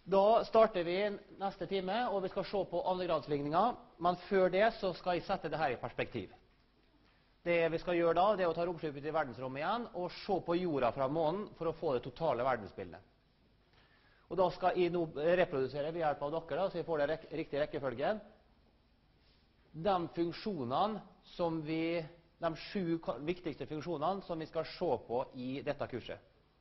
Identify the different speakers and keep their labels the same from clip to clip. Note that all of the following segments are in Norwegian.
Speaker 1: Da starter vi neste time, og vi skal se på andregradsligninger. Men før det så skal jeg sette det her i perspektiv. Det vi skal gjøre da, det er å ta romskipet ut i verdensrommet igjen og se på jorda fra månen for å få det totale verdensbildet. Og da skal jeg nå reprodusere ved hjelp av dere, da, så jeg får det riktige rekkefølgen. De funksjonene som de 7 viktigste funksjonene som vi skal se på i dette kurset.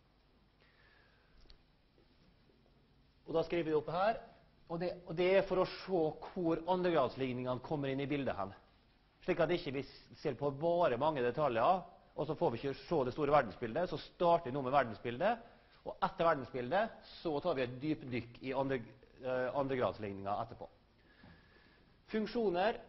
Speaker 1: Og da skriver vi opp her, og det er for å se hvor andregradsligningene kommer inn i bildet hen. Slik at ikke vi ser på bare mange detaljer, og så får vi ikke se det store verdensbildet, så starter vi nå med verdensbildet, og etter verdensbildet så tar vi et dypdykk i andregradsligninger etterpå. Funksjoner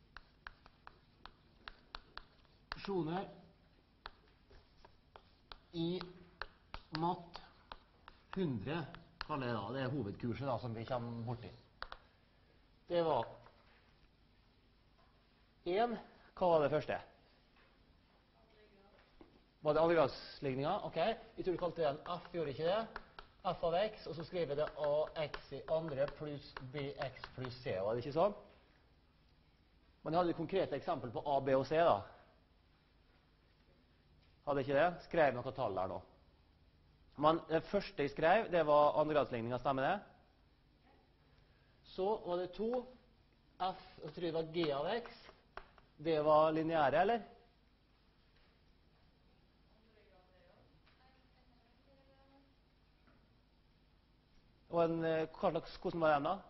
Speaker 1: i matt 100, kaller jeg da. Det er hovedkurset da, som vi kommer borti. Det var 1. Hva var det første? Var det andregradsligninger? Ok. Jeg tror du kalte det en F, gjorde ikke det? F av x, og så skrev jeg det AX i andre pluss BX pluss C. Var det ikke sånn? Men jeg hadde et konkret eksempel på A, B og C da. Hadde ikke det? Skrev noen tall der nå. Men det første jeg skrev, det var andregradsligninger, stemmer det? Så var det 2. F, jeg tror det var G av x. Det var lineære, eller? Og hvordan var den da?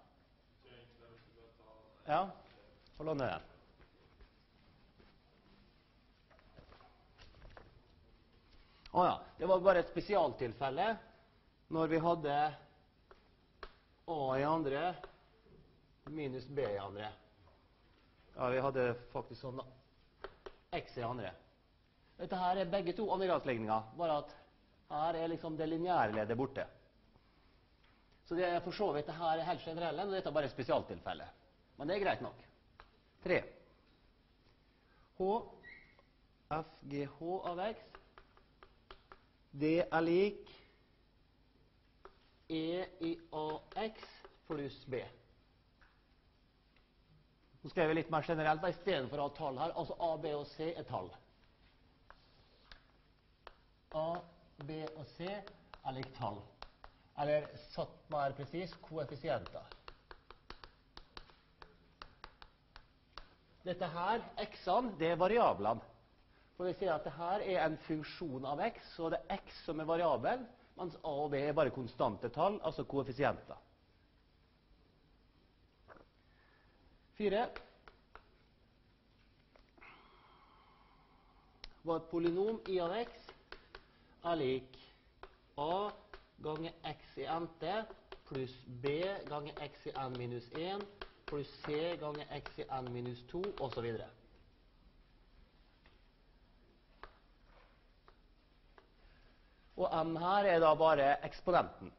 Speaker 1: Ja, få låne den. Åja, det var bare et spesialtilfelle når vi hadde A i andre minus B i andre. Ja, vi hadde faktisk sånn X i andre. Dette her er begge to andregradsligninger, bare at her er liksom det lineære ledet borte. Så det er for så vidt, det her er helt generelle, og dette er bare et spesialtilfelle. Men det er greit nok. 3. H, F, G, H av x. Det er lik E i AX pluss B. Nå skrev jeg litt mer generelt, da, i stedet for å ha tall her. Altså A, B og C er tall. A, B og C er lik tall. Eller satt mer presis, koeffisienter. Dette her, x-ene, det er variablene. For vi ser at dette er en funksjon av x, og det er x som er variabel, mens A og B er bare konstante tall, altså koeffisienter. 4. Var et polynom I av x er lik A ganger x i nt pluss B ganger x i n minus 1 pluss C ganger x i n minus 2, og så videre. Og n her er da bare eksponenten.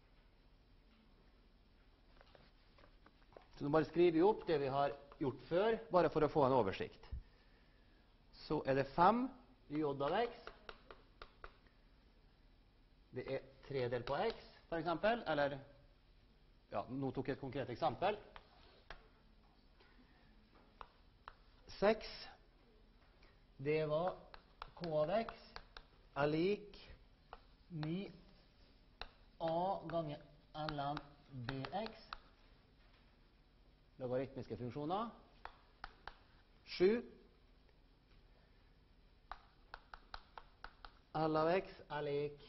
Speaker 1: Så nå bare skriver vi opp det vi har gjort før, bare for å få en oversikt. Så er det 5 j av x. Det er 3 delt på x, for eksempel. Eller, ja, nå tok jeg et konkret eksempel. 6. Det var k av x er lik 9 A ganger ln bx. Logaritmiske funksjoner. 7. L av x er lik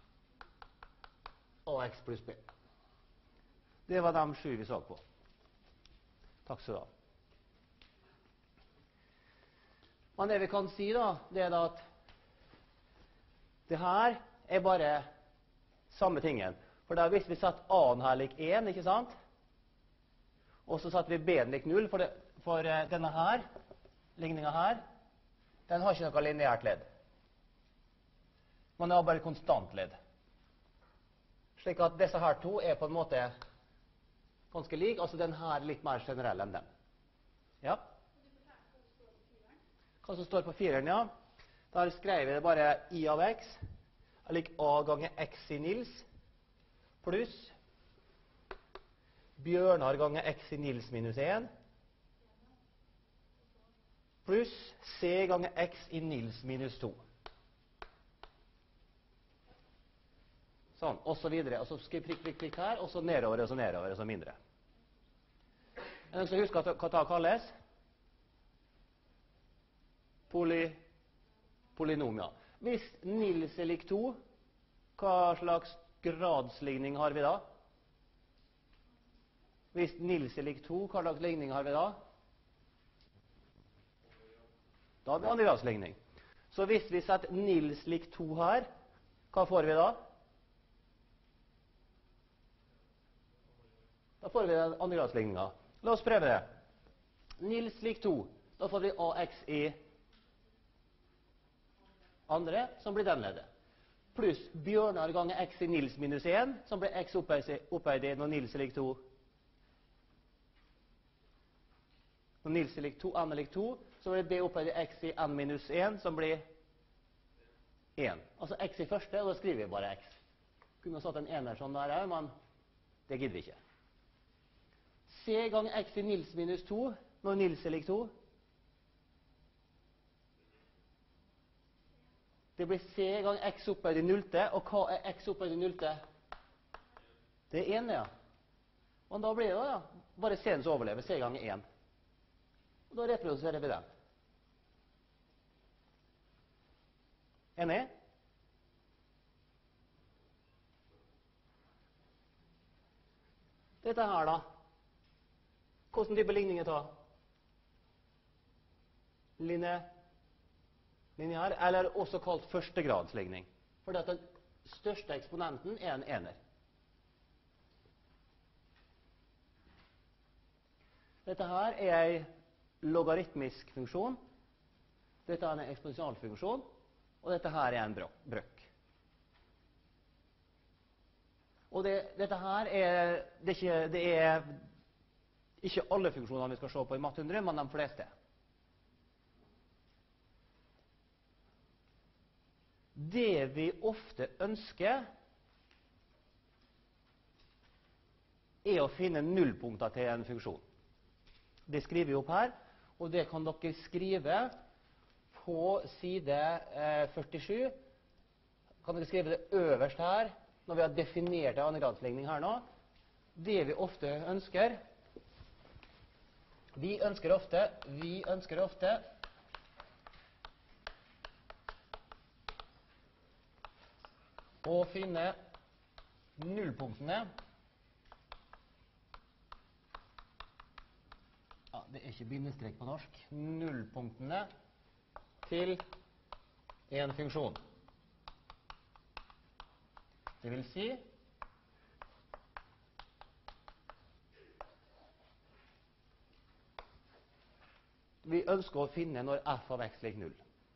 Speaker 1: AX pluss B. Det var de 7 vi så på. Takk skal du ha. Men det vi kan si da, det er da at det her er bare samme tingen. For da hvis vi satt A-en her lik 1, ikke sant? Og så satt vi B-en lik 0, for denne her, ligningen her, den har ikke noe lineært ledd. Man har bare konstant ledd. Slik at disse her to er på en måte ganske lik, altså den her er litt mer generell enn den. Ja? Hva som står på 4-eren, ja. Der skrev jeg bare I av x er lik A ganger x i Nils pluss Bjørnar ganger x i Nils minus 1, pluss c ganger x i Nils minus 2. Sånn, og så videre. Og så skal jeg prikk her, og så nedover, og så mindre. Er det noen som husker hva det kalles? Polynom, ja. Hvis Nils er lik 2, hva slags gradsligning har vi da? Hvis Nils er lik 2, hva slags ligning har vi da? Da har vi andregradsligning. Så hvis vi setter Nils lik 2 her, hva får vi da? Da får vi den andregradsligninga. La oss prøve det. Nils lik 2. Da får vi ax i andre, som blir den ledet. Pluss Bjørnar ganger x i Nils minus 1, som blir x opphøyd i når Nils er lik 2. Når Nils er lik 2, n er lik 2, så blir b opphøyd i x i n minus 1, som blir 1. Altså x i første, og da skriver vi bare x. Kunne ha satt en ener sånn der, men det gidder vi ikke. C ganger x i Nils minus 2, når Nils er lik 2. Det blir c ganger x opphøyd i nullte, og hva er x opphøyd i nullte? Det er 1, ja. Og da blir det da, bare c-en som overlever, c ganger 1. Og da reproduserer vi den. Enig? Dette her da. Hvordan type ligning er det? Lineær, eller også kalt førstegradsligning. Fordi at den største eksponenten er en ener. Dette her er en logaritmisk funksjon. Dette er en eksponentialfunksjon. Og dette her er en brøk. Og dette her det er ikke alle funksjonene vi skal se på i Math 100, men de fleste. Det vi ofte ønsker, er å finne nullpunkter til en funksjon. Det skriver vi opp her, og det kan dere skrive på side 47. Kan dere skrive det øverst her, når vi har definert en andregradsligning her nå. Det vi ofte ønsker, vi ønsker ofte å finne nullpunktene. Ja, det er ikke bindestrek på norsk. Nullpunktene til en funksjon. Det vil si vi ønsker å finne når f av x lik 0.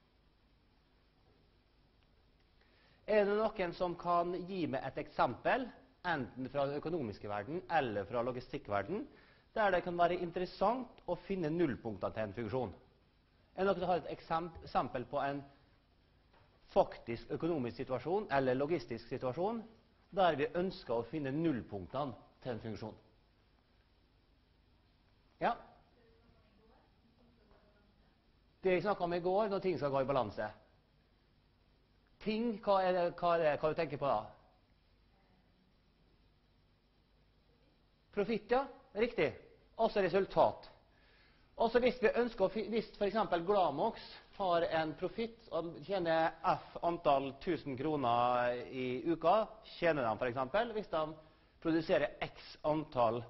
Speaker 1: Er det noen som kan gi meg et eksempel, enten fra den økonomiske verden eller fra logistikkverden, der det kan være interessant å finne nullpunkter til en funksjon? Er det noen som har et eksempel på en faktisk økonomisk situasjon eller logistisk situasjon der vi ønsker å finne nullpunktene til en funksjon? Ja? Det jeg snakket om i går, når ting skal gå i balanse. Ting, hva du tenker på da? Profitt, ja. Riktig. Altså resultat. Altså hvis vi ønsker, hvis for eksempel Glamox har en profitt og tjener f antall 1000 kroner i uka, tjener de for eksempel, hvis de produserer x antall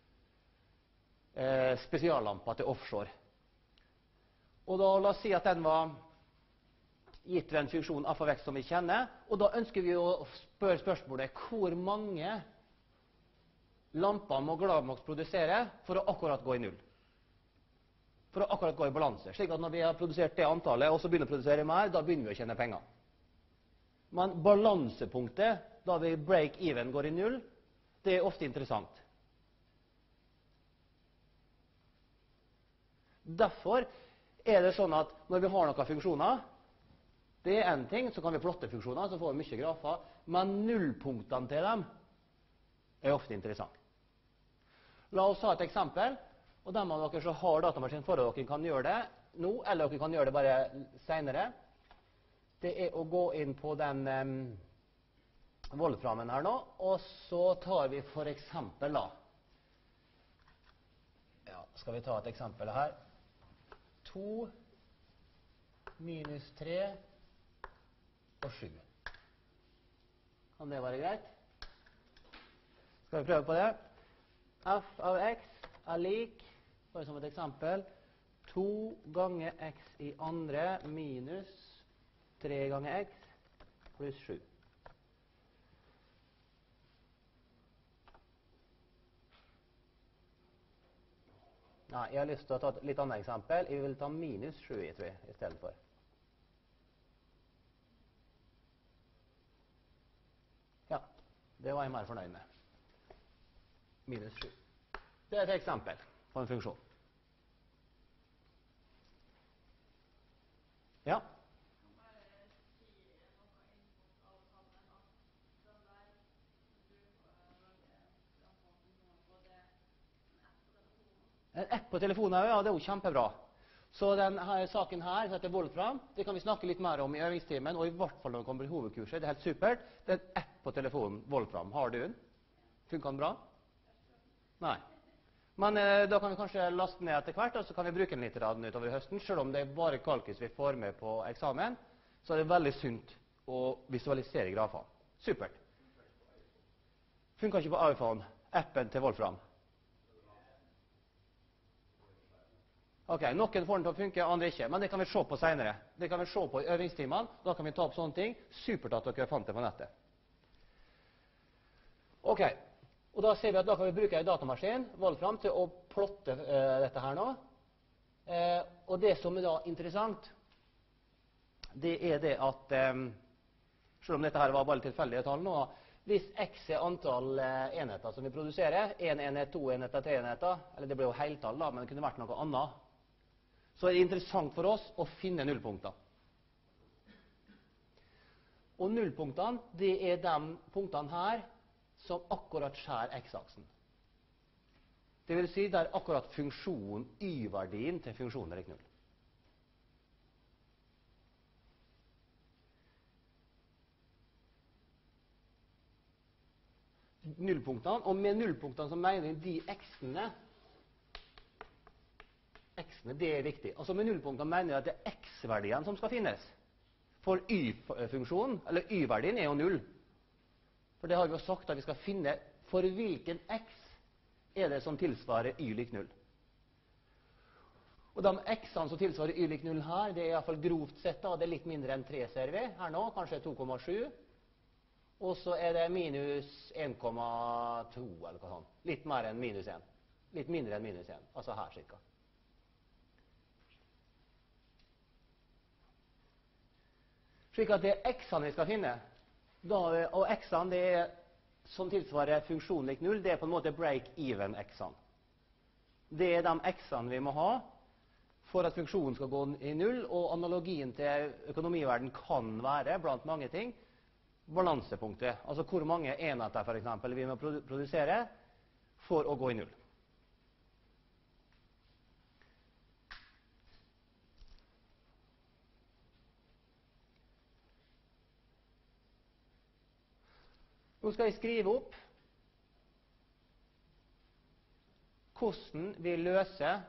Speaker 1: spesiallamper til offshore. Og da la oss si at den var gitt ved en funksjon f av x som vi kjenner, og da ønsker vi å spørre spørsmålet hvor mange lamper må Glamox produsere for å akkurat gå i null? For å akkurat gå i balanse. Slik at når vi har produsert det antallet, og så begynner å produsere mer, da begynner vi å tjene penger. Men balansepunktet, da vi break even går i null, det er ofte interessant. Derfor er det sånn at når vi har noen funksjoner, det er en ting, så kan vi plotte funksjoner, så får vi mye grafer, men nullpunktene til dem er ofte interessant. La oss ha et eksempel, og dem av dere som har datamaskin foran dere kan gjøre det nå, eller dere kan gjøre det bare senere. Det er å gå inn på den volframen her nå, og så tar vi for eksempel da. Ja, skal vi ta et eksempel her. 2 minus 3 og 7. Kan det være greit? Skal vi prøve på det? F av x er lik, bare som et eksempel, 2 ganger x i andre minus 3 ganger x pluss 7. Nei, jeg har lyst til å ta et litt annet eksempel. Jeg vil ta minus 7 i stedet for. Ja, det var jeg mer fornøyd med. Minus 7. Det er et eksempel på en funksjon. Ja. En app på telefonen, ja, det er jo kjempebra. Så denne saken her, som heter Wolfram, det kan vi snakke litt mer om i øvingstimen, og i hvert fall når det kommer til hovedkurset. Det er helt supert. Det er en app på telefonen, Wolfram. Har du den? Funker den bra? Nei. Men da kan vi kanskje laste den ned etter hvert, og så kan vi bruke den litt utover høsten. Selv om det er bare kalkus vi får med på eksamen, så er det veldig sunt å visualisere grafene. Supert. Funker ikke på iPhone, appen til Wolfram. Ok, noen får den til å funke, andre ikke, men det kan vi se på senere. Det kan vi se på i øvingstimene, da kan vi ta opp sånne ting. Supert at dere fant det på nettet. Ok, og da ser vi at da kan vi bruke en datamaskin, Wolfram, til å plotte dette her nå. Og det som er da interessant, det er det at, selv om dette her var bare tilfeldige tall nå, hvis x er antall enheter som vi produserer, 1 enhet, 2 enheter, 3 enheter, eller det ble jo heltall da, men det kunne vært noe annet, så er det interessant for oss å finne nullpunkter. Og nullpunktene, det er de punktene her som akkurat skjærer x-aksen. Det vil si, det er akkurat funksjonen, y-verdien til funksjonen er lik 0. Nullpunktene, og med nullpunktene så mener vi de x-ene, det er viktig. Altså med nullpunktene mener jeg at det er x-verdien som skal finnes. For y-funksjonen, eller y-verdien er jo 0. For det har vi jo sagt at vi skal finne for hvilken x er det som tilsvarer y lik 0. Og de x-ene som tilsvarer y lik 0 her, det er i hvert fall grovt sett da, det er litt mindre enn 3 ser vi her nå, kanskje 2,7. Og så er det minus 1,2 eller hva sånt. Litt mer enn minus 1. Litt mindre enn minus 1, altså her cirka. Slik at det er x-ene vi skal finne, og x-ene det er, som tilsvarer funksjonen lik 0, det er på en måte break-even x-ene. Det er de x-ene vi må ha for at funksjonen skal gå i 0, og analogien til økonomiverden kan være, blant mange ting, balansepunktet. Altså hvor mange enheter for eksempel vi må produsere for å gå i 0. Nå skal jeg skrive opp hvordan vi løser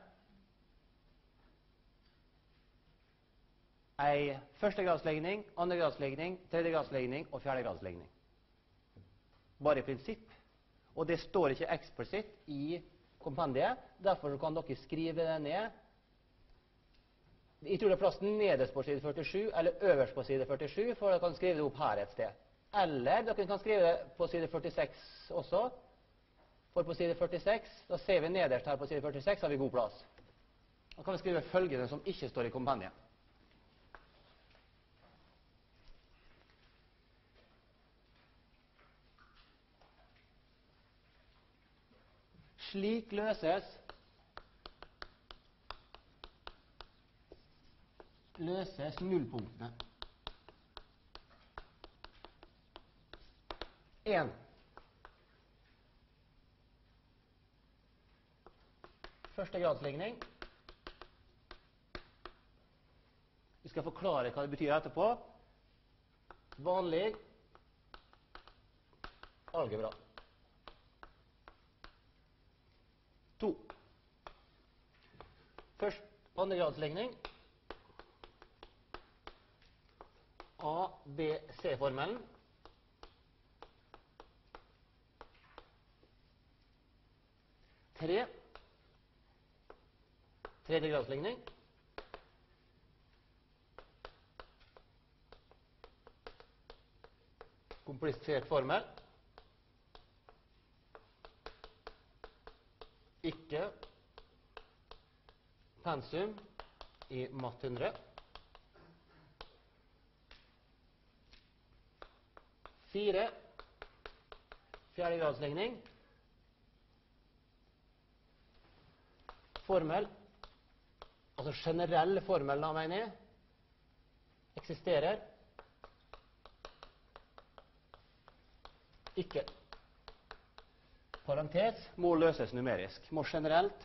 Speaker 1: en førstegradsligning, andregradsligning, tredjegradsligning og fjerdegradsligning. Bare i prinsipp. Og det står ikke eksplisitt i kompendiet, derfor kan dere skrive det ned. Jeg tror det er plass nederst på side 47, eller øverst på side 47, for dere kan skrive det opp her et sted. Eller dere kan skrive det på side 46 også, for på side 46, da ser vi nederst her på side 46, har vi god plass. Da kan vi skrive følgende som ikke står i kompendiet. Slik løses nullpunktene. 1. Førstegradsligning. Vi skal forklare hva det betyr etterpå. Vanlig algebra. 2. Først andregradsligning. ABC-formelen. 3. Tredjegradsligning. Komplisert formel. Ikke pensum i matte 100. 4. Fjerdegradsligning. Formel, altså generell formel, da mener jeg, eksisterer ikke. Parentes må løses numerisk. Må generelt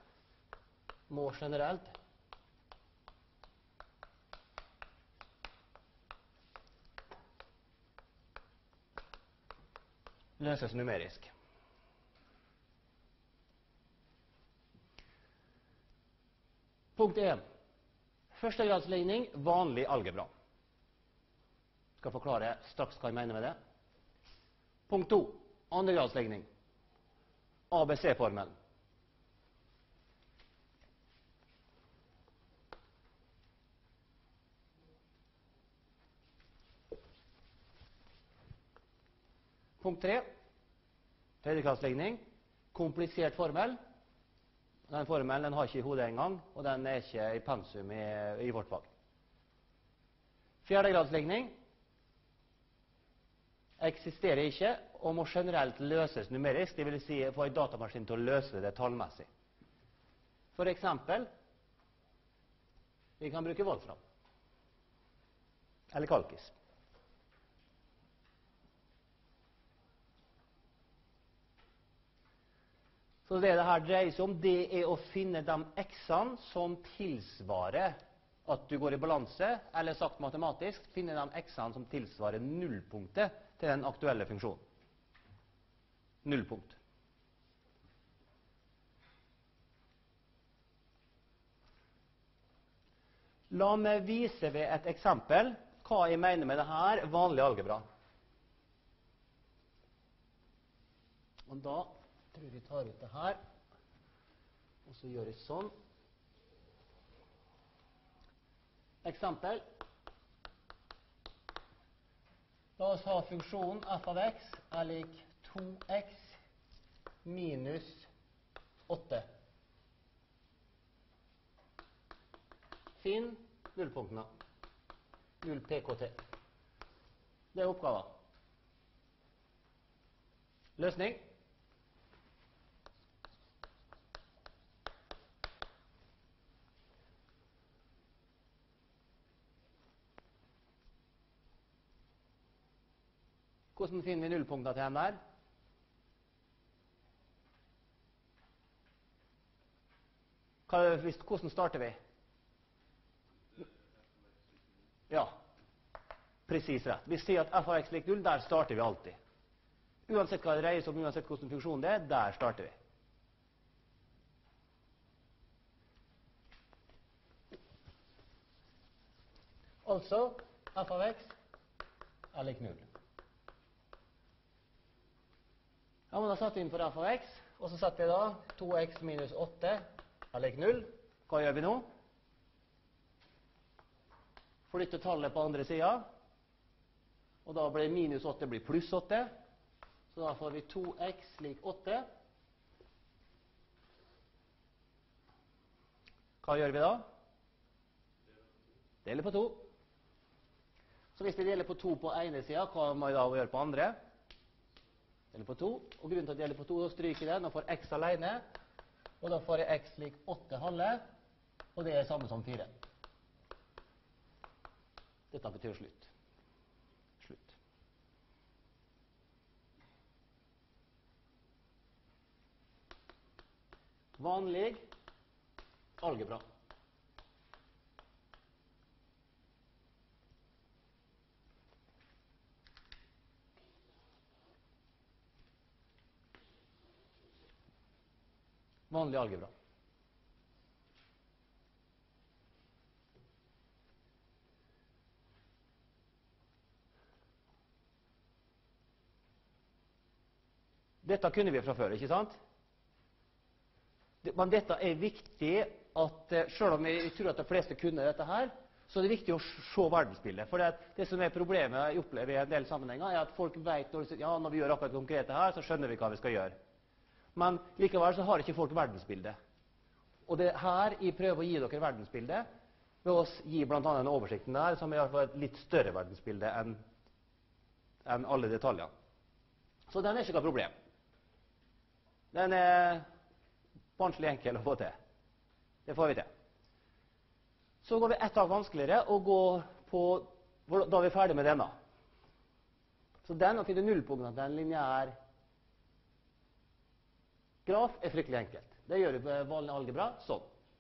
Speaker 1: løses numerisk. Punkt 1. Førstegradsligning, vanlig algebra. Jeg skal forklare straks hva jeg mener med det. Punkt 2. Andregradsligning. ABC-formelen. Punkt 3. Tredjegradsligning. Komplisert formel. Den formelen har ikke i hodet engang, og den er ikke i pensum i vårt fag. Fjerdegradsligning eksisterer ikke og må generelt løses numerisk, det vil si få en datamaskin til å løse det tallmessig. For eksempel, vi kan bruke Wolfram, eller Kalkis. Så det her dreier seg om, det er å finne de x-ene som tilsvarer at du går i balanse, eller sagt matematisk, finne de x-ene som tilsvarer nullpunktet til den aktuelle funksjonen. Nullpunkt. La meg vise ved et eksempel hva jeg mener med det her vanlig algebra. Og da tror jeg tar ut det her, og så gjør jeg sånn. Eksempel. La oss ha funksjonen f av x er lik 2x minus 8. Finn nullpunktene. 0 pkt. Det er oppgaven. Løsning. Hvordan finner vi nullpunktene til den der? Hvordan starter vi? Ja, precis rett. Vi sier at f av x lik 0, der starter vi alltid. Uansett hva det dreier seg om, uansett hvilken funksjon det er, der starter vi. Altså, f av x er lik 0. Ja, men da satt vi inn for f av x, og så setter vi da 2x minus 8 er lik 0. Hva gjør vi nå? Flytte tallet på andre siden, og da blir minus 8 blir pluss 8, så da får vi 2x lik 8. Hva gjør vi da? Deler på 2. Så hvis vi deler på 2 på ene siden, hva må vi da gjøre på andre? Deler på 2, og grunnen til at jeg deler på 2, da stryker jeg den, og får x alene, og da får jeg x lik 8 halve, og det er samme som 4. Dette betyr slutt. Slutt. Vanlig algebra. Vanlig algebra. Dette kunne vi fra før, ikke sant? Men dette er viktig at, selv om vi tror at de fleste kunne dette her, så er det viktig å se verdensbildet. For det som er problemet jeg opplever i en del sammenhenger, er at folk vet når vi gjør akkurat konkrete her, så skjønner vi hva vi skal gjøre. Men likevel så har ikke folk verdensbildet. Og det her jeg prøver å gi dere verdensbildet, ved å gi blant annet en oversikten der, som er i hvert fall et litt større verdensbilde enn alle detaljene. Så den er ikke noe problem. Den er vanskelig enkel å få til. Det får vi til. Så går vi ett tak vanskeligere, og går på, da er vi ferdig med denne. Så den å finne nullpunktene til en lineær graf er fryktelig enkelt. Det gjør vi på vanlig algebra, sånn.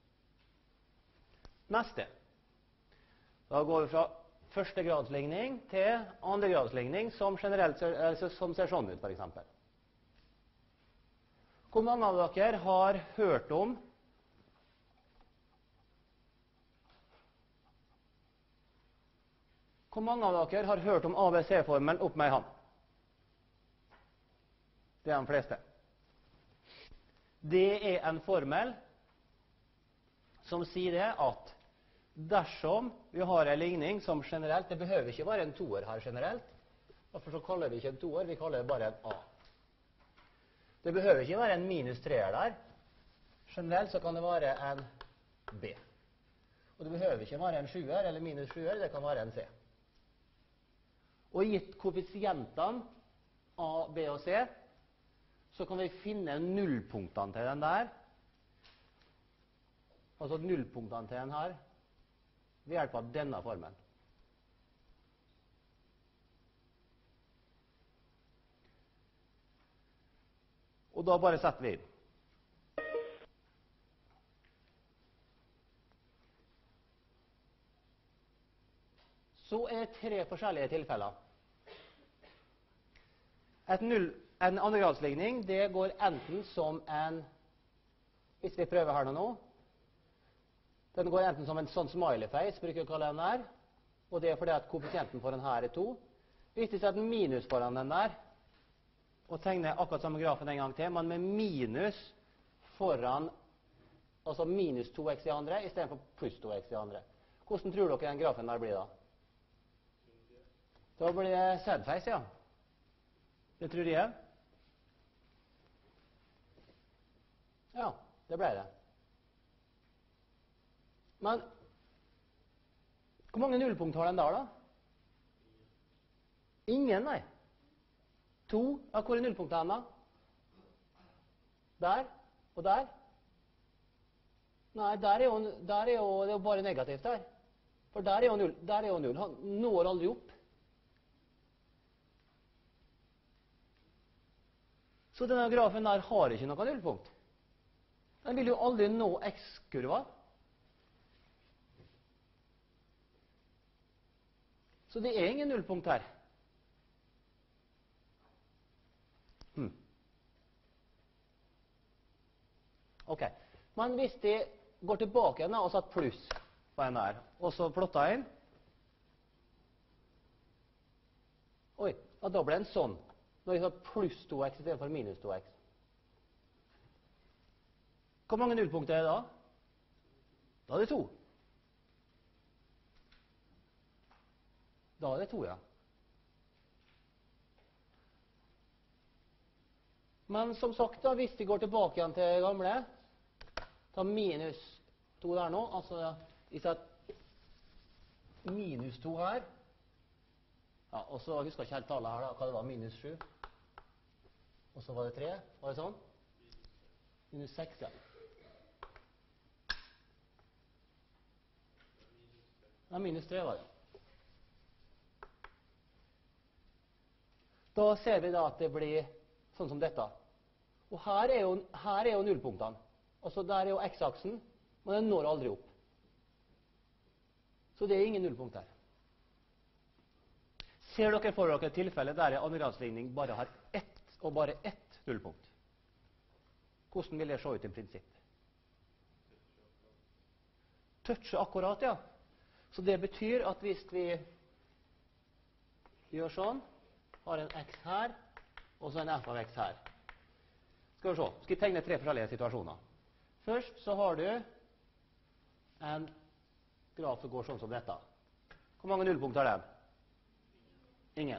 Speaker 1: Neste. Da går vi fra førstegradsligning til andregradsligning, som ser sånn ut, for eksempel. Hvor mange av dere har hørt om ABC-formelen opp med en hånd? Det er de fleste. Det er en formel som sier det at dersom vi har en ligning som generelt, det behøver ikke være en toer her generelt, derfor så kaller vi ikke en toer, vi kaller det bare en A. Det behøver ikke være en minus 3 der. Generelt så kan det være en B. Og det behøver ikke være en 7-er eller minus 7-er, det kan være en C. Og gitt koeffisientene A, B og C, så kan vi finne nullpunktene til den der, altså nullpunktene til den her, ved hjelp av denne formelen. Og da bare setter vi inn. Så er det 3 forskjellige tilfeller. En andregradsligning, det går enten som en, hvis vi prøver her nå, den går enten som en sånn smiley face, bruker vi å kalle den der, og det er fordi at koeffisienten for den her er 2. Hvis vi setter en minus foran den der, og tegner akkurat samme grafen en gang til, men med minus foran, altså minus 2x i andre, i stedet for pluss 2x i andre. Hvordan tror dere den grafen der blir da? Da blir det sad-face, ja. Det tror jeg. Ja, det ble det. Men hvor mange nullpunkt har den der, da? Ingen, nei. 2. Ja, hvor er nullpunktet hen, da? Der og der. Nei, der er jo det er jo bare negativt der. For der er jo null. Der er jo null. Han når aldri opp. Så denne grafen der har ikke noe nullpunkt. Den vil jo aldri nå x-kurva. Så det er ingen nullpunkt her. Ok, men hvis de går tilbake igjen og satt pluss på en her, og så plotter inn, oi, ja, da ble den sånn, når jeg satt pluss 2x i stedet for minus 2x. Hvor mange nullpunkter er det da? Da er det 2. Da er det 2, ja. Men som sagt, da, hvis vi går tilbake igjen til gamle, ta minus 2 der nå, altså vi setter minus 2 her, ja, og så husker jeg ikke helt tallet her da, hva det var, minus 7, og så var det 3, var det sånn? Minus 6, ja. Ja, minus 3 var det. Da ser vi da at det blir sånn som dette. Og her er jo nullpunktene. Altså der er jo x-aksen, Men den når aldri opp. Så det er ingen nullpunkt der. Ser dere for dere et tilfelle der en andregradsligning bare har ett nullpunkt? Hvordan vil det se ut i prinsipp? Touche akkurat, ja. Så det betyr at hvis vi gjør sånn, har en x her, og så en f av x her. Skal vi se, skal jeg tegne 3 forskjellige situasjoner. Først så har du en graf som går sånn som dette. Hvor mange nullpunkt har den? Ingen.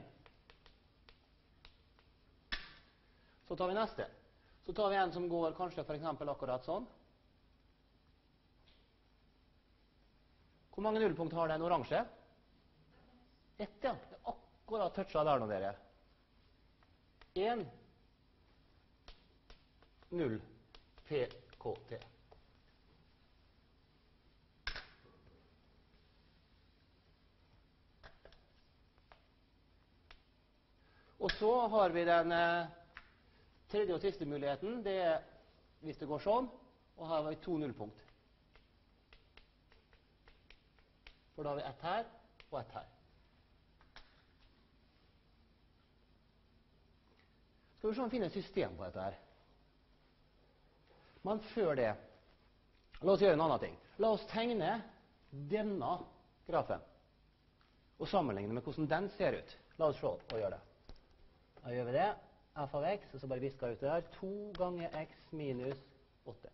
Speaker 1: Så tar vi neste. Så tar vi en som går kanskje for eksempel akkurat sånn. Hvor mange nullpunkt har den oransje? 1, ja. Det er akkurat toucha der nå, dere. 1, 0, PKT. Og så har vi den tredje og siste muligheten. Det er hvis det går sånn, og her har vi 2 nullpunkt. For da har vi ett her og ett her. Skal vi se om vi finner et system på dette her. Men før det, la oss gjøre en annen ting. La oss tegne denne grafen og sammenligne med hvordan den ser ut. La oss se og gjøre det. Da gjør vi det. F av x, og så bare visker jeg ut det her. 2 ganger x minus 8.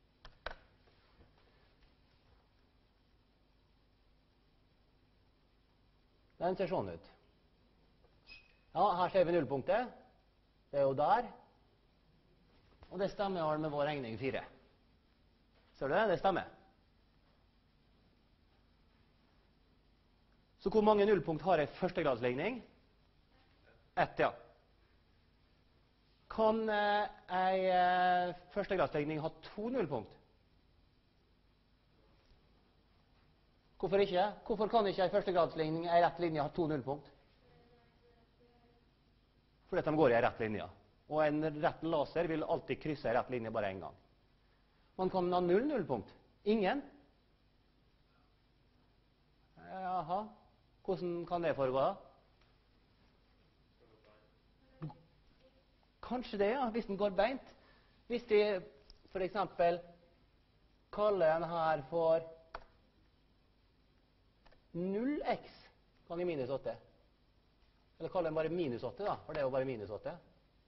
Speaker 1: Den ser sånn ut. Ja, her ser vi nullpunktet. Det er jo der. Og det stemmer med vår regning 4. Ser du det? Det stemmer. Så hvor mange nullpunkt har en førstegradsligning? 1, ja. Kan en førstegradsligning ha 2 nullpunkt? Hvorfor ikke? Hvorfor kan ikke en førstegradsligning, en rett linje, ha 2 nullpunkt? Fordi de går i en rett linje. Og en rett laser vil alltid krysse en rett linje bare en gang. Man kan ha 0 nullpunkt. Ingen? Jaha. Hvordan kan det foregå da? Kanskje det, ja, hvis den går beint. Hvis de for eksempel kaller den her for 0x ganger minus 8. Eller kaller den bare minus 8 da, for det er jo bare minus 8.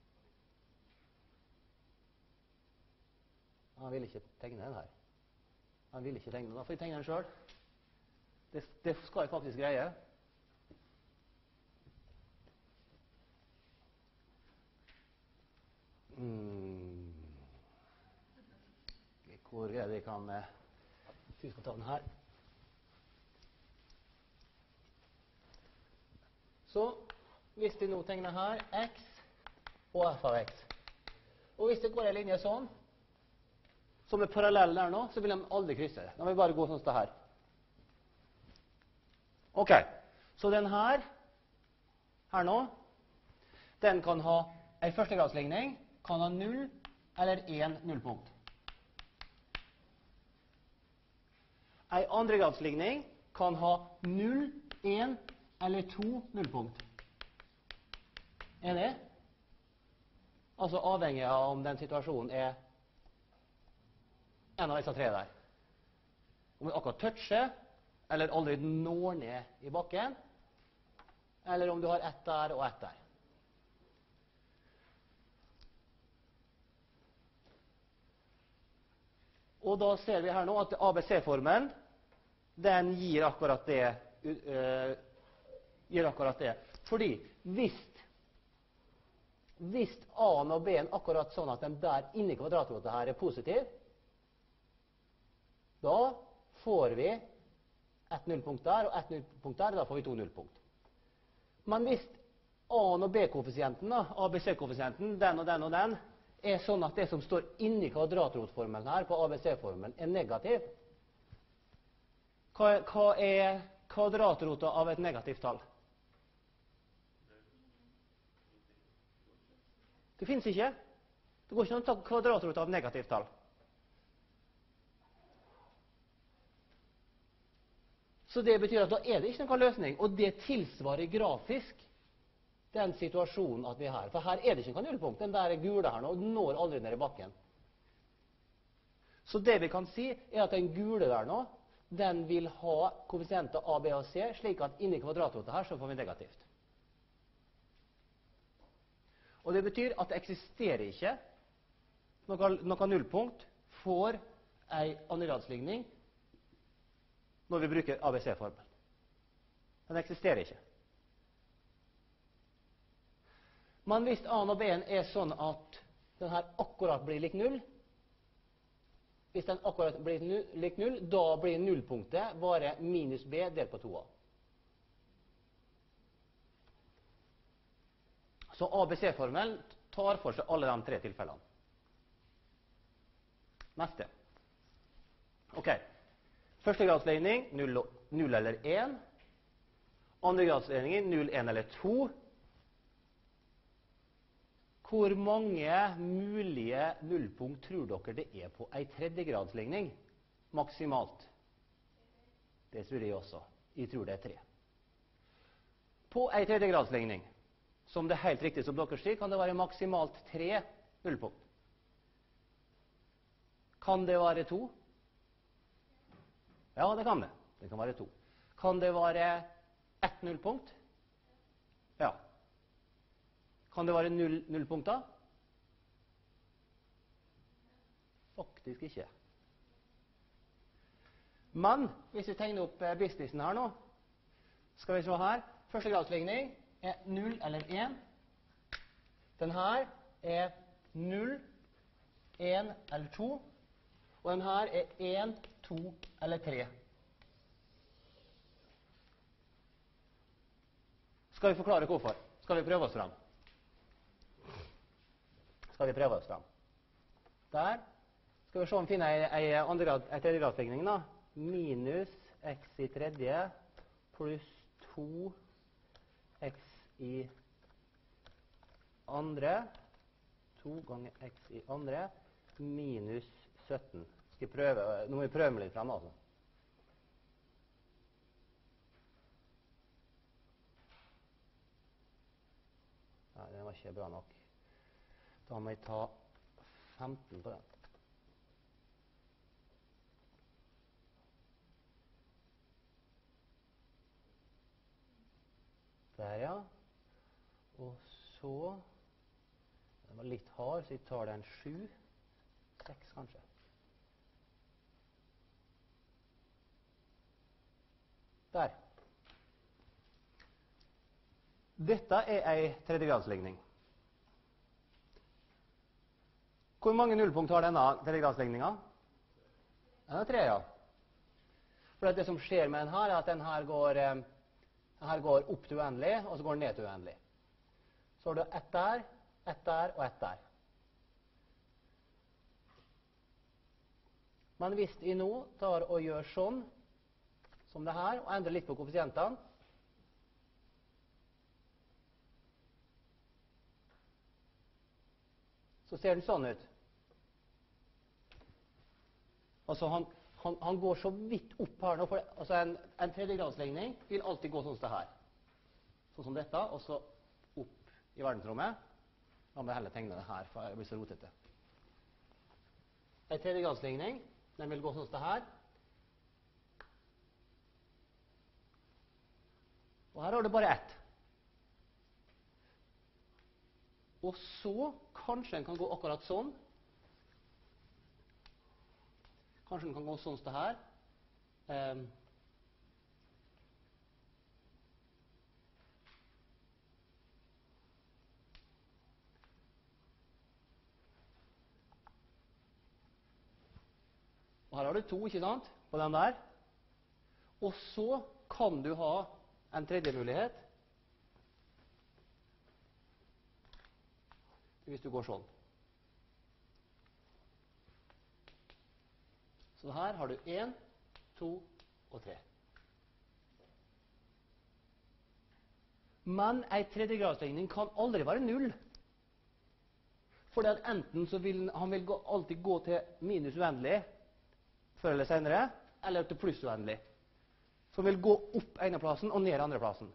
Speaker 1: Han vil ikke tegne den her. Han vil ikke tegne den, da får jeg tegne den selv. Det skal jeg faktisk greie. Hvor er det jeg kan vi skal ta den her. Så hvis vi nå tegner her x og f av x, og hvis det går en linje sånn, som er parallell der nå, så vil de aldri krysse. Da vil vi bare gå sånn som det her. Ok, så den her nå, den kan ha en førstegradsligning, kan ha 0 eller 1 nullpunkt. En andregradsligning kan ha 0, 1 eller 2 nullpunkt. Enig? Altså avhengig av om den situasjonen er en av disse 3 der. Om vi akkurat toucher, eller aldri når ned i bakken, eller om du har ett der og ett der. Og da ser vi her nå at ABC-formelen, den gir akkurat det. Fordi hvis A-en og B-en akkurat sånn at den der inni kvadratrotet her er positiv, da får vi ett nullpunkt der og ett nullpunkt der, da får vi 2 nullpunkt. Men hvis A-en og B-koeffisienten, ABC-koeffisienten, den og den og den, er sånn at det som står inni kvadratrotformelen her på ABC-formelen er negativ, hva er kvadratrotet av et negativt tall? Det finnes ikke. Det går ikke an å ta kvadratrotet av et negativt tall. Så det betyr at da er det ikke noen løsning, og det tilsvarer grafisk den situasjonen at vi er her. For her er det ikke noen nullpunkt. Den der gule her nå når aldri ned i bakken. Så det vi kan si, er at den gule der nå, den vil ha koeffisienter A, B og C, slik at inni kvadratrotet her så får vi negativt. Og det betyr at det eksisterer ikke noe nullpunkt for en andregradsligning når vi bruker ABC-formel. Den eksisterer ikke. Men hvis A-en og B-en er sånn at den her akkurat blir lik null, hvis den akkurat blir lik null, da blir nullpunktet bare minus B delt på 2A. Så ABC-formelen tar for seg alle de 3 tilfellene. Neste. Ok. Førstegradsligning 0 eller 1. Andregradsligning 0, 1 eller 2. Hvor mange mulige nullpunkt tror dere det er på en tredjegradsligning? Maksimalt. Det tror jeg også. Jeg tror det er 3. På en tredjegradsligning, som det er helt riktig som dere sier, kan det være maksimalt 3 nullpunkt. Kan det være 2? Ja, det kan det. Det kan være 2. Kan det være 1 nullpunkt? Ja. Kan det være 0 nullpunkter? Faktisk ikke. Men hvis vi tegner opp businessen her nå, skal vi se her. Førstegradsligning er 0 eller 1. Den her er 0, 1 eller 2. Og den her er 1, 2 eller 3. Skal vi forklare hvorfor? Skal vi prøve oss frem? Der skal vi se om vi finner en tredjegradsligning. Minus x i tredje pluss 2x i andre. 2 ganger x i andre minus 17. Nå må vi prøve med litt frem, altså. Nei, det var ikke bra nok. Da må jeg ta 15 på den. Der, ja. Og så den var litt hard, så jeg tar den 7. 6 kanskje. Der. Dette er en tredjegradsligning. Hvor mange nullpunkt har denne tredjegradsligninga? Den er 3, ja. For det som skjer med den her, er at den her går opp til uendelig, og så går den ned til uendelig. Så har du ett der, ett der og ett der. Men hvis jeg nå tar og gjør sånn, som det her, og endrer litt på koeffisientene, så ser den sånn ut. Altså han går så vidt opp her nå, for altså en tredjegradsligning vil alltid gå sånn som det her. Sånn som dette, og så opp i verdensrommet. Da må jeg heller tegne det her, for jeg blir så rotete. En tredjegradsligning, den vil gå sånn som det her. Og her har du bare ett. Og så kanskje den kan gå akkurat sånn. Kanskje den kan gå sånn som det her. Og her har du 2, ikke sant, på den der. Og så kan du ha en tredje mulighet. Hvis du går sånn. Så her har du 1, 2 og 3. Men en tredjegradsligning kan aldri være 0. Fordi at enten så vil han alltid gå til minus uendelig, før eller senere, eller til pluss uendelig. som vil gå opp ene plassen og ned andre plassen.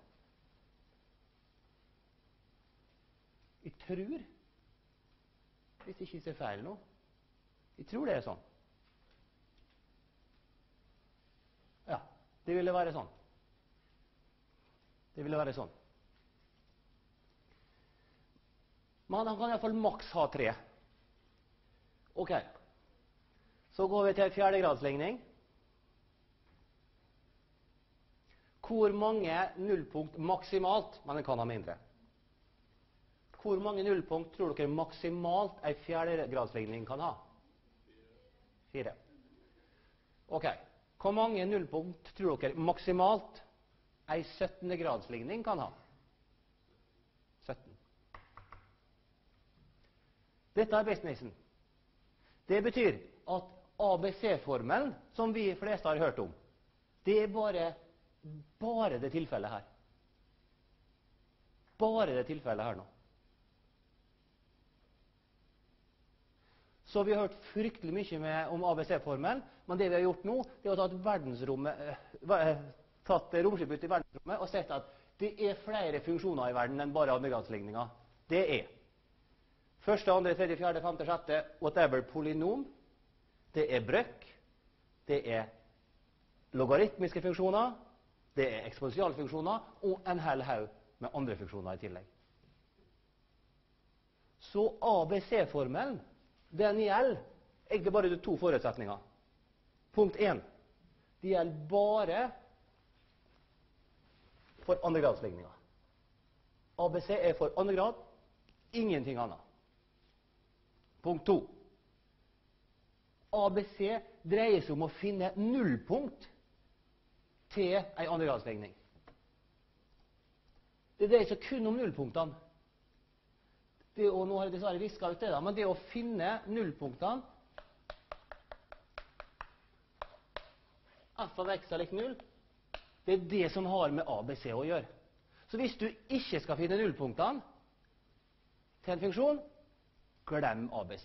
Speaker 1: Jeg tror, hvis jeg ikke ser feil nå, jeg tror det er sånn. Ja, det ville være sånn. Det ville være sånn. Men han kan i hvert fall maks ha 3. Ok, så går vi til fjerdegradsligning. Hvor mange nullpunkt maksimalt, men den kan ha mindre. Hvor mange nullpunkt tror dere maksimalt en fjerdegradsligning kan ha? 4. Ok, hvor mange nullpunkt tror dere maksimalt en 17-gradsligning kan ha? 17. Dette er businessen. Det betyr at ABC-formelen, som vi fleste har hørt om, det er bare det tilfellet her. Bare det tilfellet her nå. Så vi har hørt fryktelig mye om ABC-formelen, men det vi har gjort nå, det er å tatt romskipet ut i verdensrommet og sett at det er flere funksjoner i verden enn bare andregradsligninger. Det er første, andre, tredje, fjerde, femte, sjette, whatever polynom. Det er brøk. Det er logaritmiske funksjoner. Det er eksponentialfunksjoner og en hel haug med andre funksjoner i tillegg. Så ABC-formelen, den gjelder egentlig bare de 2 forutsetninger. Punkt 1. Det gjelder bare for andregradsligninger. ABC er for andre grad, ingenting annet. Punkt 2. ABC dreier seg om å finne nullpunkt til en andregradsligning. Det dreier seg kun om nullpunktene. Og nå har jeg dessverre visket ut det, men det å finne nullpunktene f av x er lik 0, det er det som har med ABC å gjøre. Så hvis du ikke skal finne nullpunktene til en funksjon, glem ABC.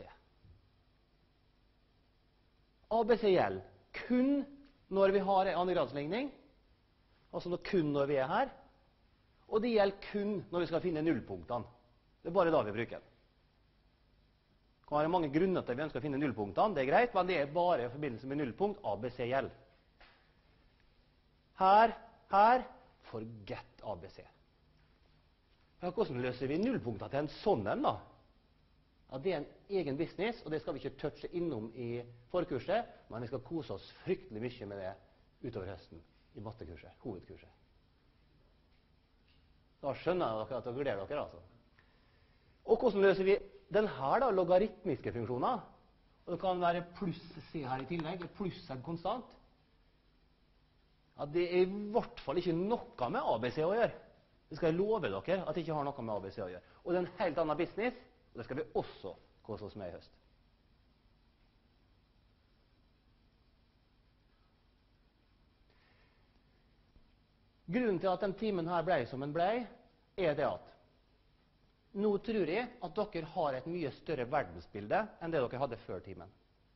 Speaker 1: ABC gjelder kun når vi har en andregradsligning, altså kun når vi er her, og det gjelder kun når vi skal finne nullpunktene. Det er bare da vi bruker den. Det kan være mange grunner til at vi ønsker å finne nullpunktene, det er greit, men det er bare i forbindelse med nullpunkt ABC gjelder. Her, forget ABC. Ja, hvordan løser vi nullpunkter til en sånn en da? Ja, det er en egen business, og det skal vi ikke touche innom i forkurset, men vi skal kose oss fryktelig mye med det utover høsten i mattekurset, hovedkurset. Da skjønner dere at dere gleder dere, altså. Og hvordan løser vi denne da, logaritmiske funksjoner? Og det kan være pluss C her i tillegg, pluss en konstant. Ja, det er i hvert fall ikke noe med ABC å gjøre. Det skal jeg love dere at det ikke har noe med ABC å gjøre. Og det er en helt annen business, og det skal vi også kose oss med i høst. Grunnen til at den timen her ble som den ble, er det at nå tror jeg at dere har et mye større verdensbilde enn det dere hadde før timen.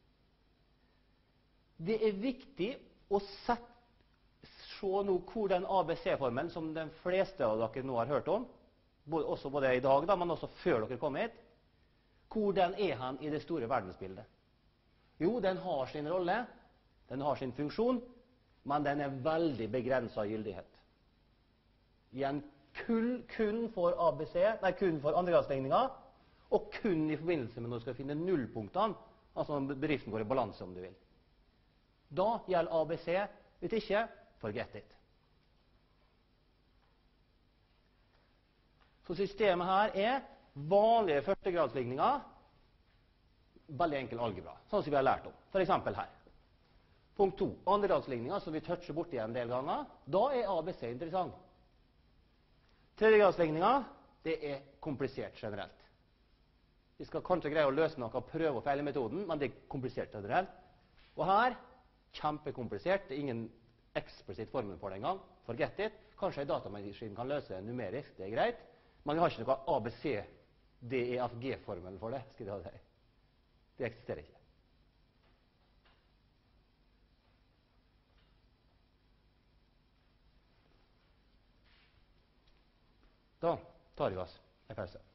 Speaker 1: Det er viktig å se nå hvor den ABC-formelen, som de fleste av dere nå har hørt om, også både i dag, men også før dere kom hit, hvor den er hen i det store verdensbildet. Jo, den har sin rolle, den har sin funksjon, men den er veldig begrenset gyldighet. Igjen kun for kun for andregradsligninger, og kun i forbindelse med når du skal finne nullpunktene, altså når bedriften går i balanse, om du vil. Da gjelder ABC, hvis ikke, forget it. Så systemet her er vanlige førstegradsligninger, veldig enkel algebra, sånn som vi har lært om. For eksempel her. Punkt 2. Andregradsligninger, som vi toucher borti en del ganger, da er ABC interessant. Tredjegradsligninger, det er komplisert generelt. Vi skal kanskje greie å løse noe, prøve å feile metoden, men det er komplisert generelt. Og her, kjempekomplisert, det er ingen eksplisitt formel for det en gang. Forget it. Kanskje en datamaskin kan løse det numerisk, det er greit. Men vi har ikke noe ABC, DEFG-formel for det, skal jeg si. Det eksisterer ikke. Da tar vi oss en pause.